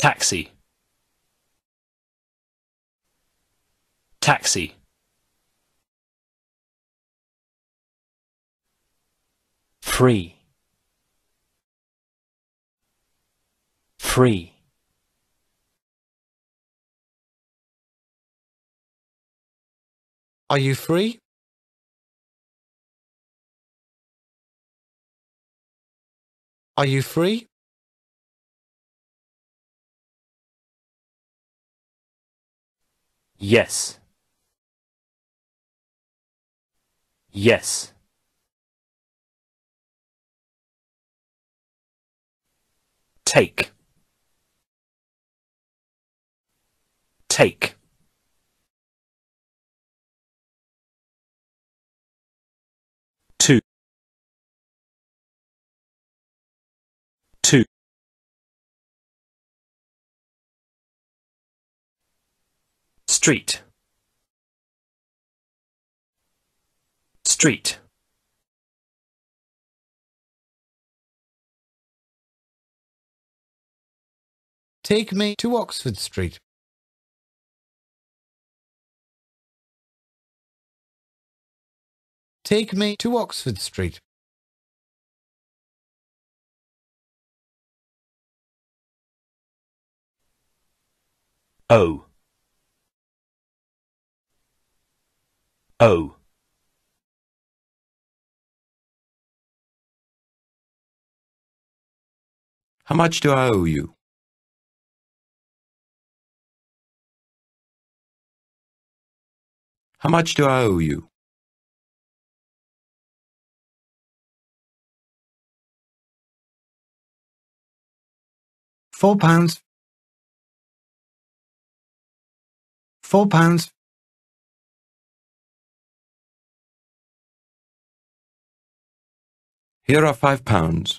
taxi, taxi. Free, free. Are you free? Are you free? Yes, yes. Take, take. Two, two. Street, street. Take me to Oxford Street. Take me to Oxford Street. O, O. How much do I owe you? How much do I owe you? £4. £4. Here are £5.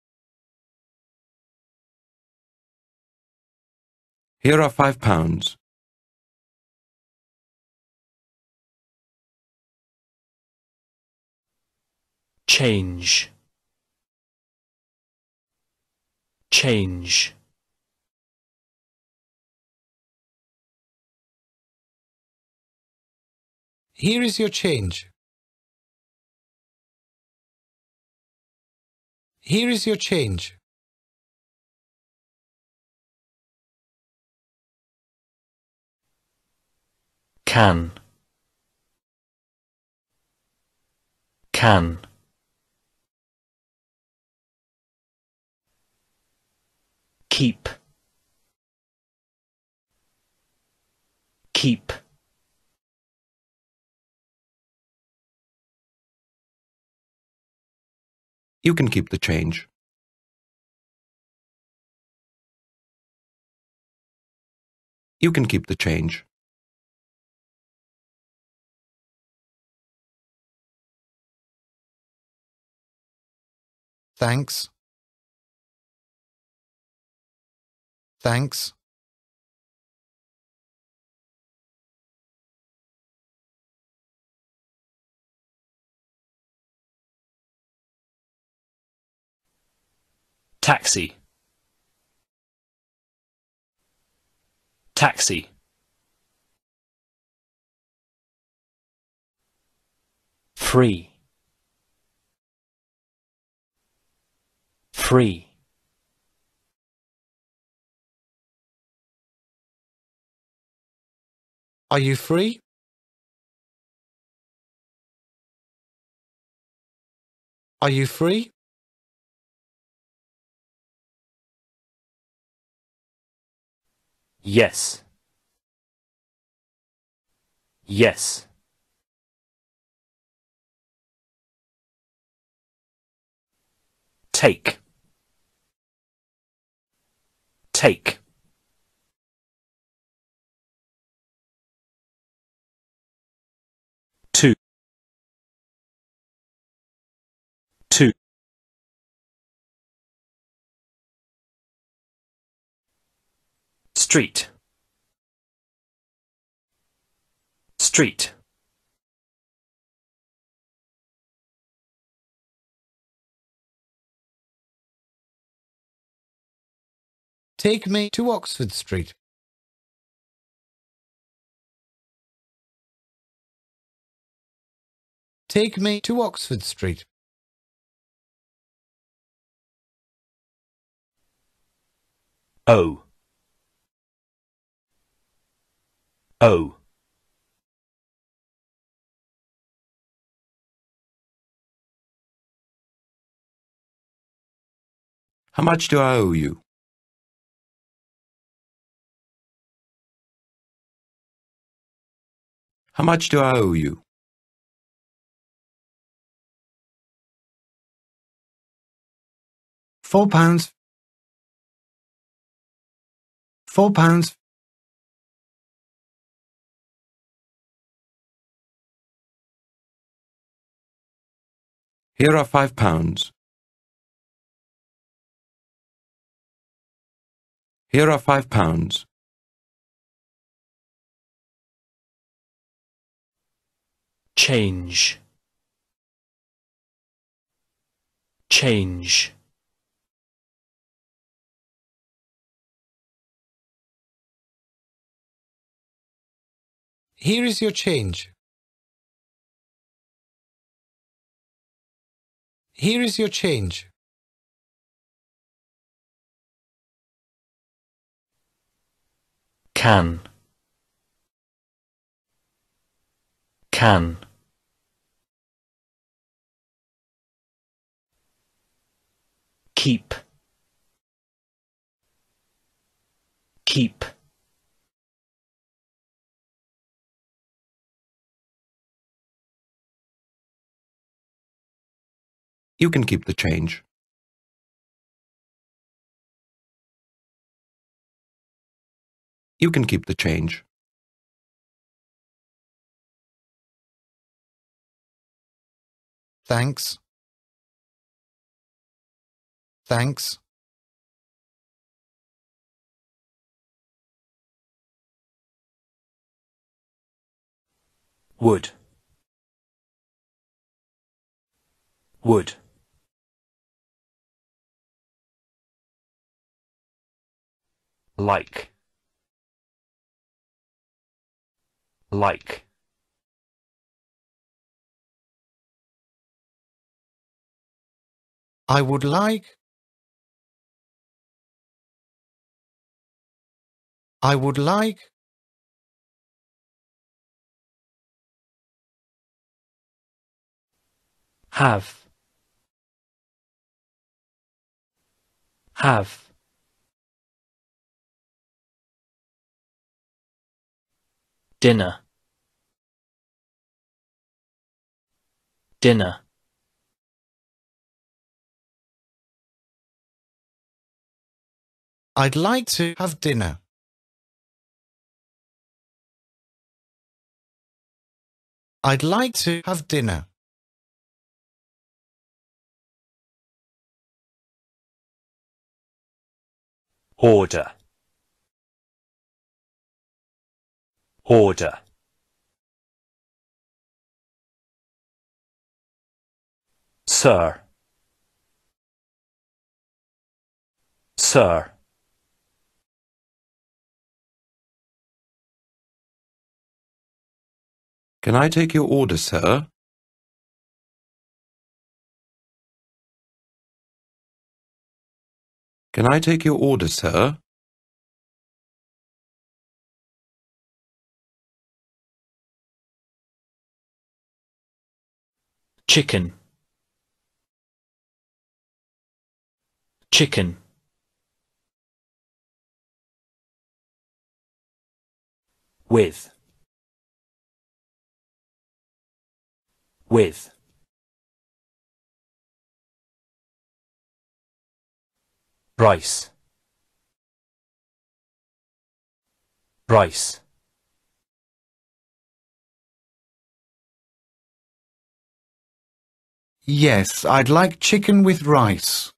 Here are £5. Change, change. Here is your change. Here is your change. Can, can. Keep, keep. You can keep the change. You can keep the change. Thanks. Thanks. Taxi, taxi. Free, free. Are you free? Are you free? Yes, yes. Take, take. Two, two. Street, street. Take me to Oxford Street. Take me to Oxford Street. O. O. How much do I owe you? How much do I owe you? £4. £4. Here are £5. Here are £5. Change. Change. Here is your change. Here is your change. Can. Can. Keep. Keep. You can keep the change. You can keep the change. Thanks. Thanks. Would. Would. Like. Like. I would like. I would like. Have. Have. Dinner. Dinner. I'd like to have dinner. I'd like to have dinner. Order. Order. Sir. Sir. Can I take your order, sir? Can I take your order, sir? Chicken. Chicken. With. With. Rice. Rice. Yes, I'd like chicken with rice.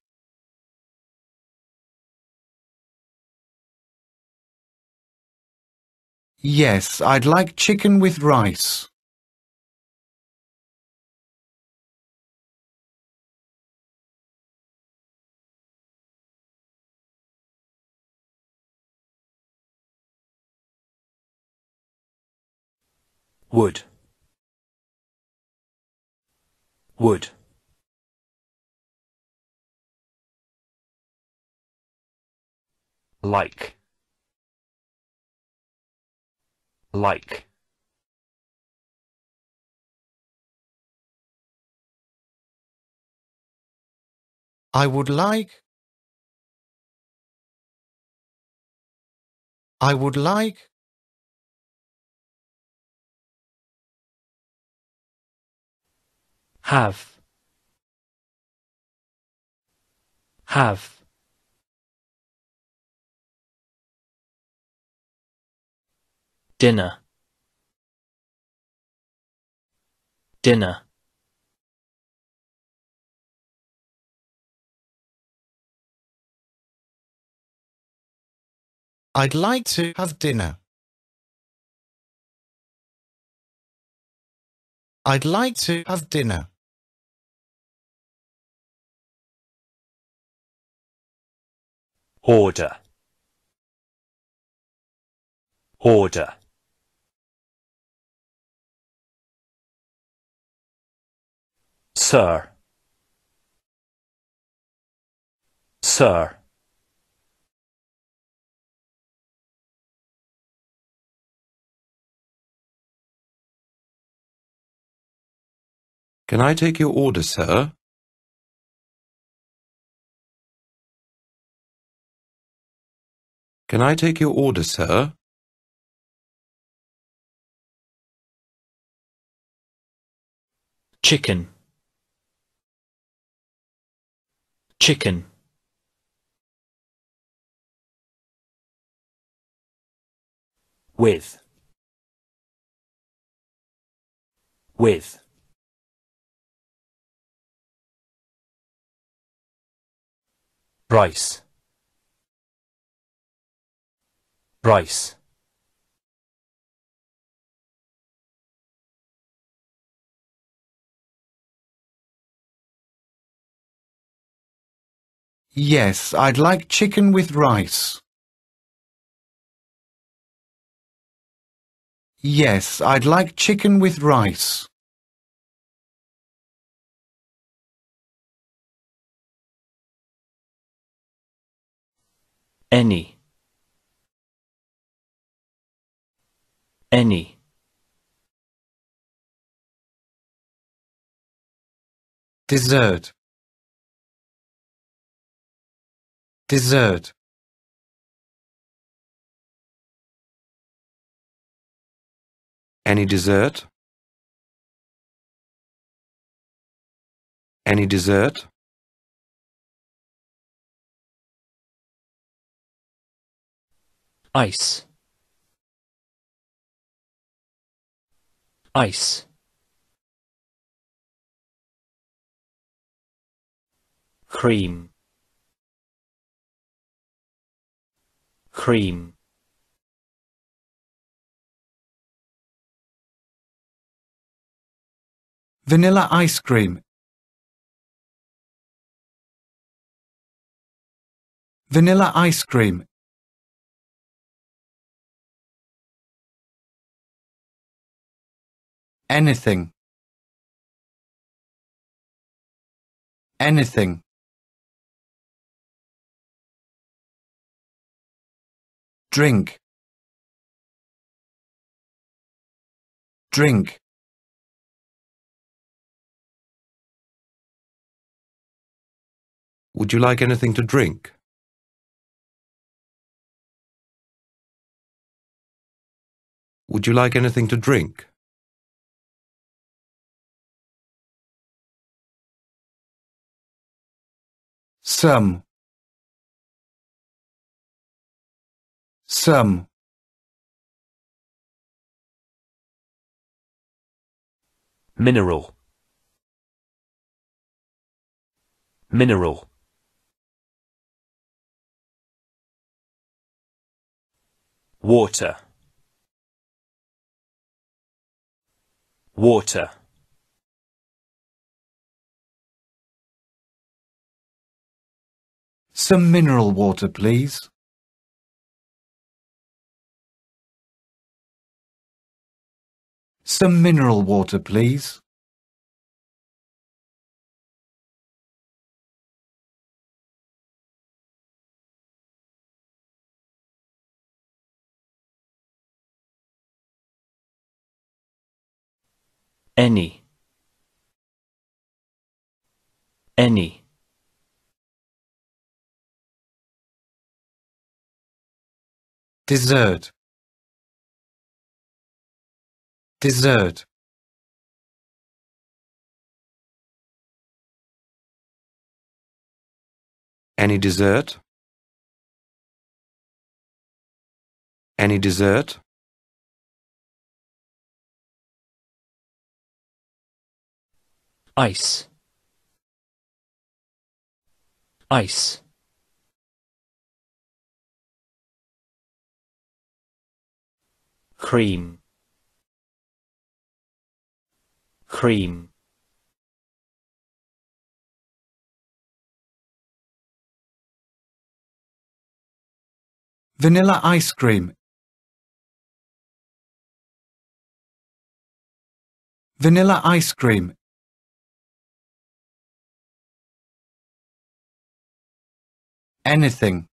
Yes, I'd like chicken with rice. would, would, like, like, I would like. I would like. have, have, dinner, dinner, I'd like to have dinner. I'd like to have dinner. order, order, sir, sir, Can I take your order, sir? Can I take your order, sir? chicken, chicken, with, with, rice, rice, Yes, I'd like chicken with rice. Yes, I'd like chicken with rice. any, any, Dessert. Dessert. Any dessert? Any dessert? ice, ice, cream, cream, Vanilla ice cream. Vanilla ice cream. Anything. Anything. Drink. Drink. Would you like anything to drink? Would you like anything to drink? Some. Some. mineral, mineral, water, water, Some mineral water, please. Some mineral water, please. Any. Any. Dessert. Dessert. Any dessert? Any dessert? Ice. Ice. Cream. Cream. Vanilla ice cream. Vanilla ice cream. Anything.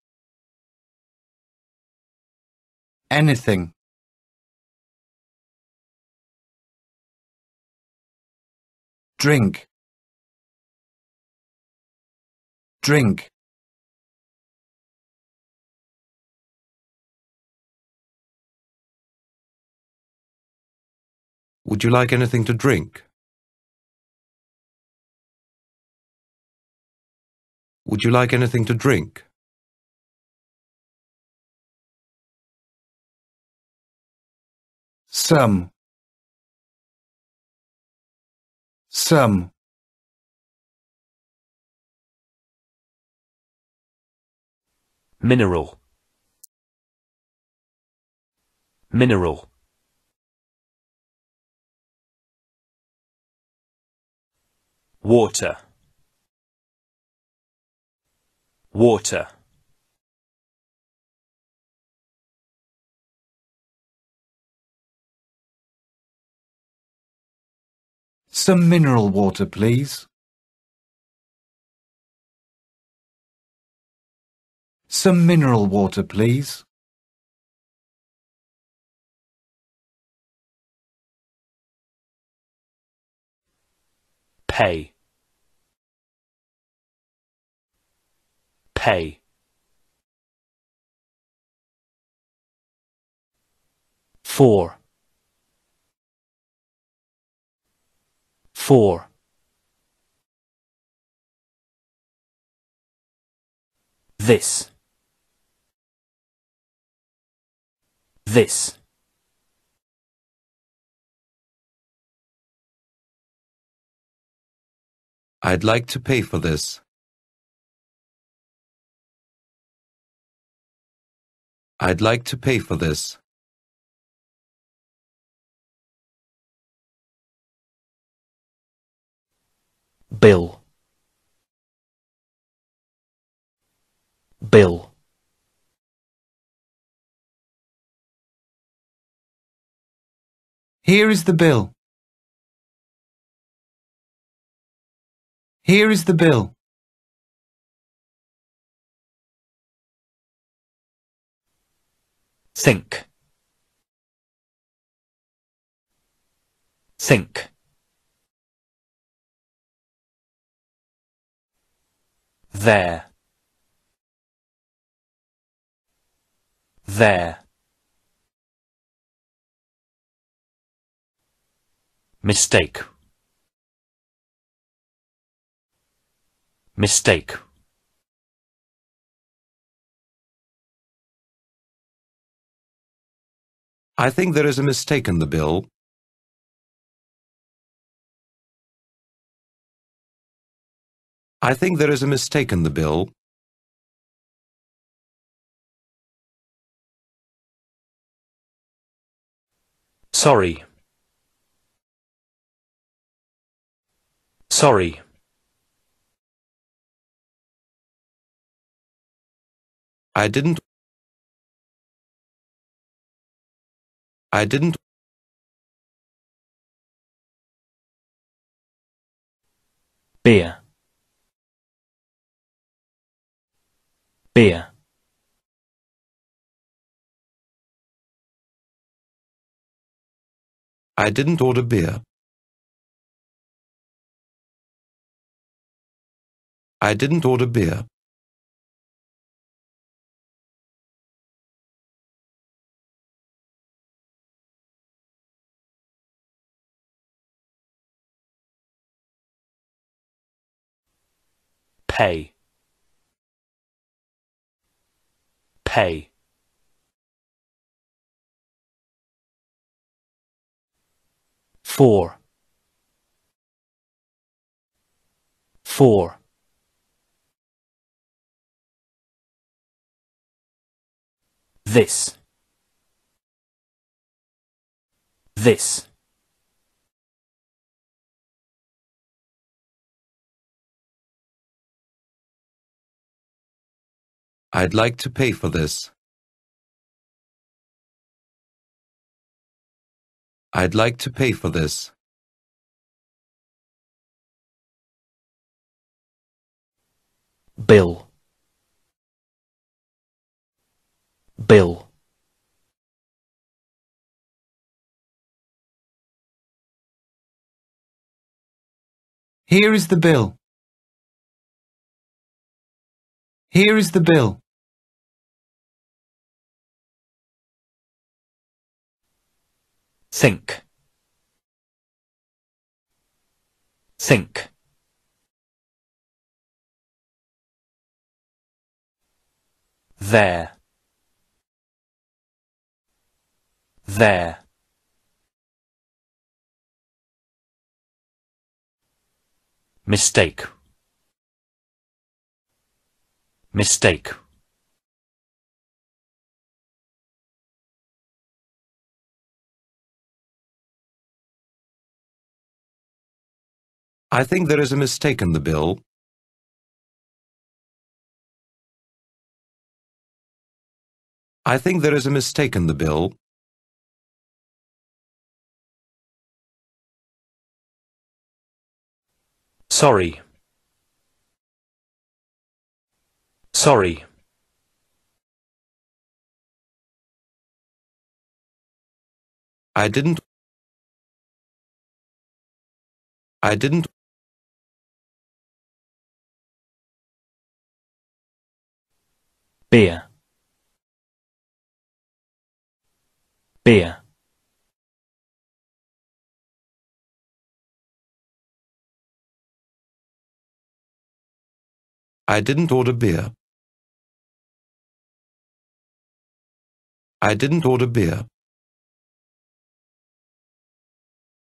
Anything. Drink. Drink. Would you like anything to drink? Would you like anything to drink? Some. Some. Mineral. Mineral. Water. Water. Some mineral water, please. Some mineral water, please. Pay. Pay. For. For. This. This. I'd like to pay for this. I'd like to pay for this. Bill. Bill. Here is the bill. Here is the bill. Think. Think. There. There. Mistake. Mistake. I think there is a mistake in the bill. I think there is a mistake in the bill. Sorry. Sorry. I didn't beer, beer, I didn't order beer. I didn't order beer. pay, pay, for, this, this, I'd like to pay for this. I'd like to pay for this. bill, bill, Here is the bill. Here is the bill. think, think, there, there, mistake, mistake, I think there is a mistake in the bill. I think there is a mistake in the bill. sorry, sorry, I didn't beer, beer, I didn't order beer. I didn't order beer.